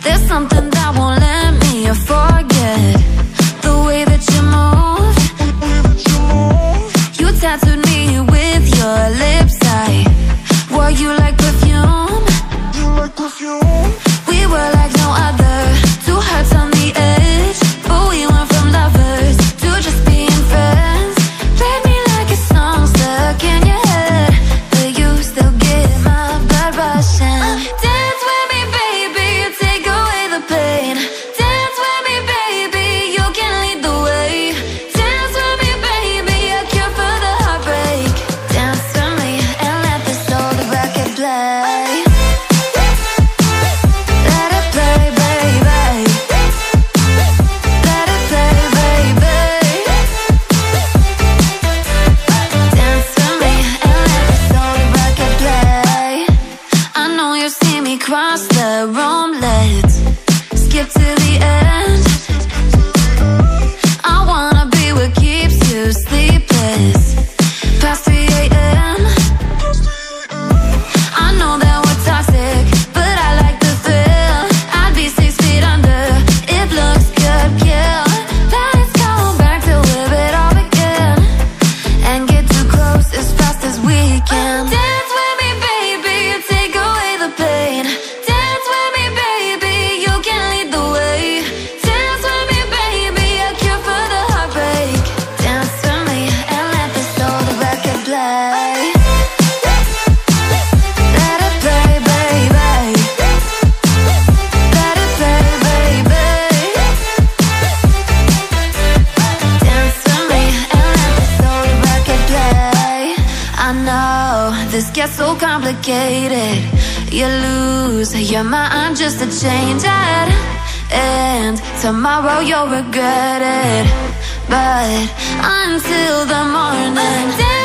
There's something that won't let me forget the way that you move. You tattooed me with your lips. I wore you like perfume. We were like no other, two hearts on the edge, but we went from lovers to just being friends. Played me like a song stuck in your head, but you still get my blood rushing. Dance with me, baby, you take away the pain. Dance with me, baby, you can lead the way. Dance with me, baby, a cure for the heartbreak. Dance with me and let this old record play. Let it play, baby. Let it play, baby. Dance with me and let this old record play. I know you see me cross the room, let's skip to the end. I wanna be what keeps you sleepless past 3 a.m. I know that we're toxic, but I like the thrill. I'd be 6 feet under, it looks good, kill. Let's go back to live it all again and get too close as fast as we can. Dance with me, baby, you take away the pain. Dance with me, baby, you can lead the way. Dance with me, baby, a cure for the heartbreak. Dance with me and let this old record play. Let it play, baby. Let it play, baby. Dance with me and let this old record play. I know this gets so complicated. You lose your mind just to change it, and tomorrow you'll regret it. But until the morning,